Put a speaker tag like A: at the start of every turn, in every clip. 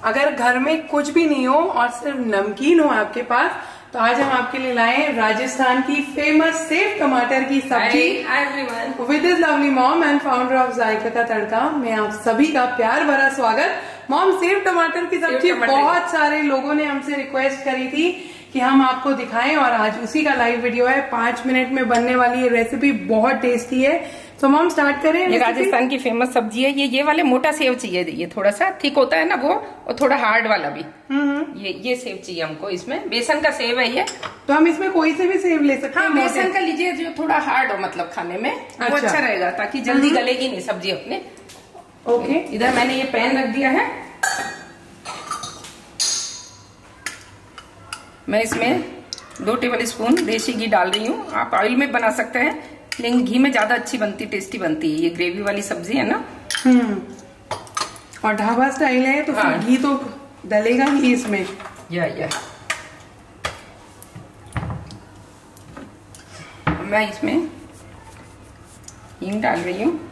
A: अगर घर में कुछ भी नहीं हो और सिर्फ नमकीन हो आपके पास, तो आज हम आपके लिए लाए हैं राजस्थान की फेमस सेव टमाटर की सब्जी with his lovely mom and founder of Zaika ka Tadka में आप सभी का प्यार भरा स्वागत। मॉम, सेव टमाटर की सब्जी बहुत सारे लोगों ने हमसे रिक्वेस्ट करी थी कि हम आपको दिखाएं और आज उसी का लाइव वीडियो है। 5 मिनट में बनने वाली ये रेसिपी बहुत टेस्टी है। तो मॉम स्टार्ट करें।
B: ये राजस्थान की फेमस सब्जी है। ये वाले मोटा सेव चाहिए, ये थोड़ा सा थिक होता है ना वो, और थोड़ा हार्ड वाला भी। ये सेव चाहिए हमको। इसमें बेसन का सेव है ये।
A: तो हम इसमें कोई से भी सेव ले सकते हैं?
B: हाँ, बेसन का लीजिए जो थोड़ा हार्ड हो, मतलब खाने में वो अच्छा रहेगा, ताकि जल्दी गलेगी नहीं सब्जी अपने।
A: ओके,
B: इधर मैंने ये पैन रख दिया है। मैं इसमें 2 टेबल स्पून देसी घी डाल रही हूँ। आप ऑयल में बना सकते हैं, लेकिन घी में ज्यादा अच्छी बनती, टेस्टी बनती है। ये ग्रेवी वाली सब्जी है ना।
A: और ढाबा स्टाइल है तो फिर घी तो डलेगा ही इसमें।
B: या मैं इसमें हींग डाल रही हूँ।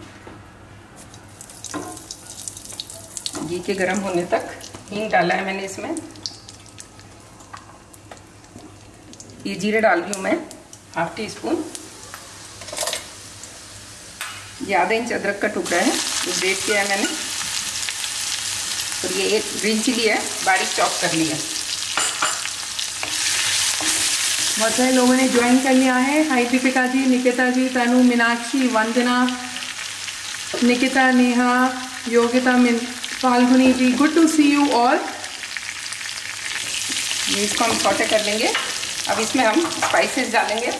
B: घी के गर्म होने तक हींग डाला है मैंने इसमें। ये जीरे डाल रही हूँ मैं, 1/2 टीस्पून। ये आधा इंच अदरक का टुकड़ा है, जो ग्रेट किया है मैंने। और ये 1 ग्रीन चिली है, बारीक चॉप कर ली है।
A: बहुत सारे लोगों ने ज्वाइन कर लिया है। Hi Deepika ji, Nikita ji, Tanu, Meenakshi, Vandana, Nikita, Neha, Yogita, Falguni ji, good to see you all.
B: इसको हम सॉटे कर लेंगे। अब इसमें हम स्पाइसेस डालेंगे।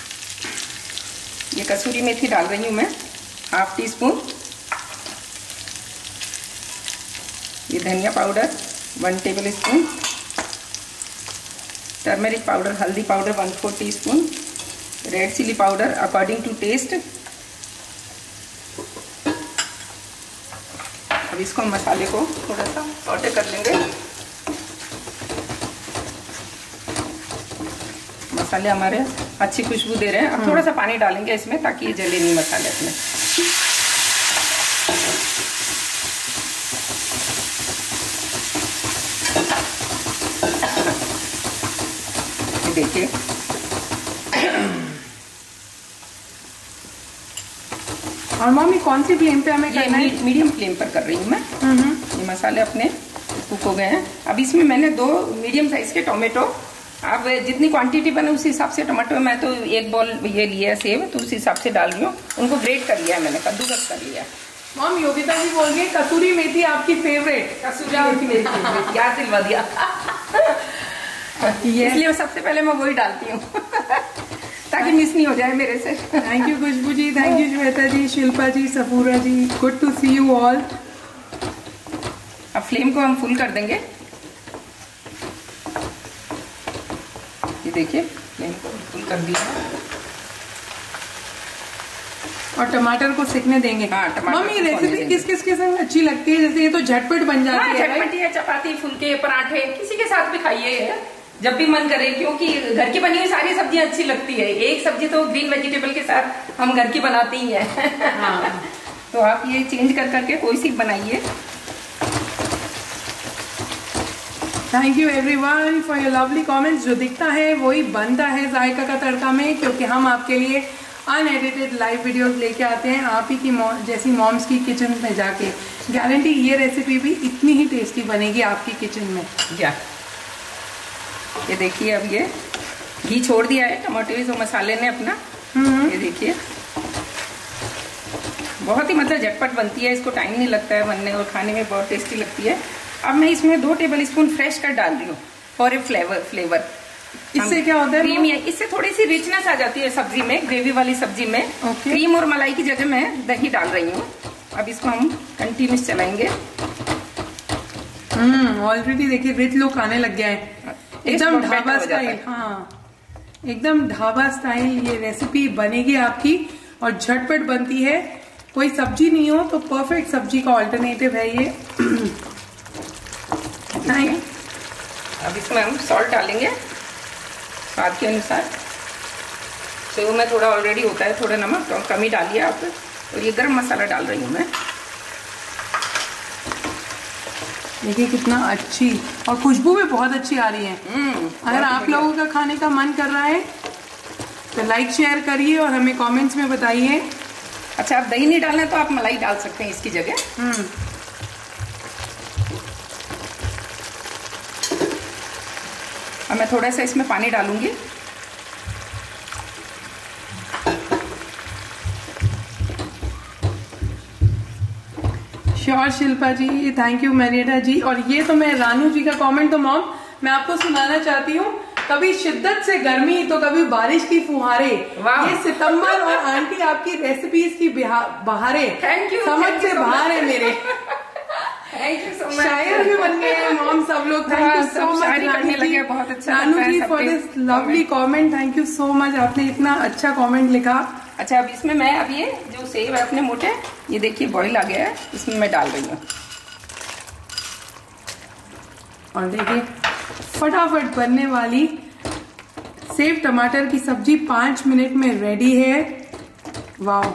B: ये कसूरी मेथी डाल रही हूँ मैं, 1/2 टीस्पून। ये धनिया powder 1 tablespoon. Turmeric powder, हल्दी powder 1/4 teaspoon. Red chilli powder according to taste. अब इसको हम मसाले को थोड़ा सा सॉटे कर लेंगे। मसाले हमारे अच्छी खुशबू दे रहे हैं। अब थोड़ा सा पानी डालेंगे इसमें, ताकि ये जले नहीं मसाले अपने। देखिए,
A: और मम्मी कौन सी फ्लेम पे हमें करना है?
B: मीडियम फ्लेम पर कर रही हूँ मैं। ये मसाले अपने कुक हो गए हैं। अब इसमें मैंने 2 मीडियम साइज के टोमेटो, आप जितनी क्वांटिटी बने उसी हिसाब से टमाटो, मैं तो 1 बॉल ये लिया है सेव, तो उसी हिसाब से डाल रही हूँ। उनको ग्रेट कर लिया है मैंने, कद्दूकस कर लिया है।
A: मॉम, योगिता जी बोल गए कसूरी मेथी आपकी फेवरेट।
B: कसूरी मेथी मेरी फेवरेट, याद दिलवा दिया। इसलिए सबसे पहले मैं वही डालती हूँ ताकि मिस नहीं हो जाए मेरे से।
A: Thank you Khushboo ji, thank you Shweta ji, Shilpa ji, Safura ji, good to see you all.
B: अब फ्लेम को हम फुल कर देंगे। ये देखिए, फ्लेम को फुल कर दिया।
A: और टमाटर को सिकने देंगे।
B: हाँ, टमाटर।
A: मम्मी, रेसिपी किस किस के साथ अच्छी लगती है? जैसे ये तो झटपट बन जाती है।
B: झटपटी है, चपाती, फुलके, पराठे, किसी के साथ भी खाइए जब भी मन करे, क्योंकि घर की बनी हुई सारी सब्जियां अच्छी लगती है। एक सब्जी तो ग्रीन वेजिटेबल के साथ हम घर की बनाते ही हैं।
A: हाँ।
B: तो आप ये चेंज कर करके कोई सी बनाइए।
A: Thank you everyone for your lovely comments. जो दिखता है वही बनता है जायका का तड़का में, क्योंकि हम आपके लिए अनएडिटेड लाइव वीडियोस लेके आते हैं, आप ही की जैसी मॉम्स की किचन में जाके। गारंटी ये रेसिपी भी इतनी ही टेस्टी बनेगी आपकी किचन में।
B: ये देखिए, अब ये घी छोड़ दिया है टमाटो मसाले ने अपना। ये देखिए, बहुत ही मतलब झटपट बनती है। इसको टाइम नहीं लगता है बनने, और खाने में बहुत टेस्टी लगती है। अब मैं इसमें 2 टेबल स्पून फ्रेश कर्ड डाल रही हूँ फॉर ए फ्लेवर।
A: इससे क्या होता है?
B: क्रीम, इससे थोड़ी सी रिचनेस आ जाती है सब्जी में, ग्रेवी वाली सब्जी में। क्रीम और मलाई की जगह मैं दही डाल रही हूँ। अब इसको हम कंटिन्यूस चलाएंगे।
A: ऑलरेडी देखिए रिच लुक आने लग गया है, एकदम ढाबा स्टाइल। हाँ, एकदम ढाबा स्टाइल ये रेसिपी बनेगी आपकी, और झटपट बनती है। कोई सब्जी नहीं हो तो परफेक्ट सब्जी का ऑल्टरनेटिव है ये।
B: अब इसमें हम सॉल्ट डालेंगे स्वाद के अनुसार। सेव में थोड़ा ऑलरेडी होता है, थोड़ा नमक तो कम ही डालिए आप। और ये गरम मसाला डाल रही हूँ मैं।
A: देखिए कितना अच्छी, और खुशबू भी बहुत अच्छी आ रही है। अगर आप लोगों का खाने का मन कर रहा है तो लाइक शेयर करिए और हमें कमेंट्स में बताइए।
B: अच्छा, आप दही नहीं डालना तो आप मलाई डाल सकते हैं इसकी जगह। अब मैं थोड़ा सा इसमें पानी डालूंगी।
A: Sure Shilpa ji, thank you Marietta ji. और ये तो मैं रानू जी का कमेंट, तो मॉम मैं आपको सुनाना चाहती हूँ, कभी शिद्दत से गर्मी तो कभी बारिश की फुहारे, ये सितंबर और आंटी आपकी रेसिपीज की बहारें समझ से बाहर है मेरे। शायर भी बन गए हैं मॉम सब लोग। Thank you so much Ranu ji for this lovely comment. Thank you so much, आपने इतना अच्छा कमेंट लिखा।
B: अच्छा, अब इसमें मैं अब ये जो सेव है अपने मोटे, ये देखिए बॉईल आ गया है, इसमें मैं डाल रही हूँ।
A: और देखिए फटाफट बनने वाली सेव टमाटर की सब्जी 5 मिनट में रेडी है। वाह!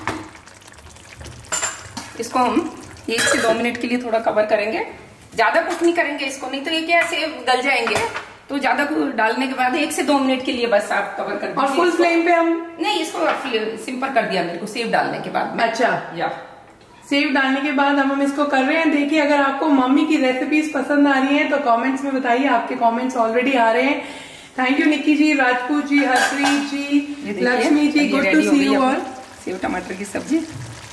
B: इसको हम 1 से 2 मिनट के लिए थोड़ा कवर करेंगे, ज्यादा कुक नहीं करेंगे इसको, नहीं तो ये क्या सेव गल जाएंगे। तो ज्यादा डालने के बाद 1 से 2 मिनट के लिए बस आप कवर कर दीजिए।
A: और फुल फ्लेम पे हम
B: नहीं, इसको सिंपल कर दिया मेरे को सेव डालने के बाद।
A: अच्छा,
B: या
A: सेव डालने के बाद हम इसको कर रहे हैं। देखिए, अगर आपको मम्मी की रेसिपीज पसंद आ रही हैं तो कमेंट्स में बताइए। आपके कमेंट्स ऑलरेडी आ रहे हैं। Thank you Nikki ji, Rajput ji, Harpreet ji, Lakshmi ji, good to see you all.
B: Sev टमाटर की सब्जी,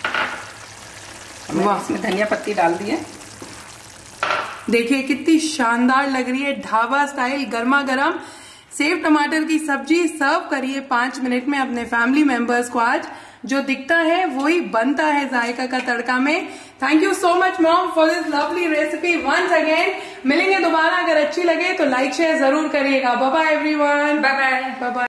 B: इसमें धनिया पत्ती डाल दी है।
A: देखिए कितनी शानदार लग रही है, ढाबा स्टाइल गर्मा गर्म सेव टमाटर की सब्जी। सर्व करिए 5 मिनट में अपने फैमिली मेंबर्स को। आज जो दिखता है वही बनता है जायका का तड़का में। Thank you so much mom for this lovely recipe once again. मिलेंगे दोबारा, अगर अच्छी लगे तो लाइक शेयर जरूर करिएगा। Bye bye everyone.
B: Bye bye.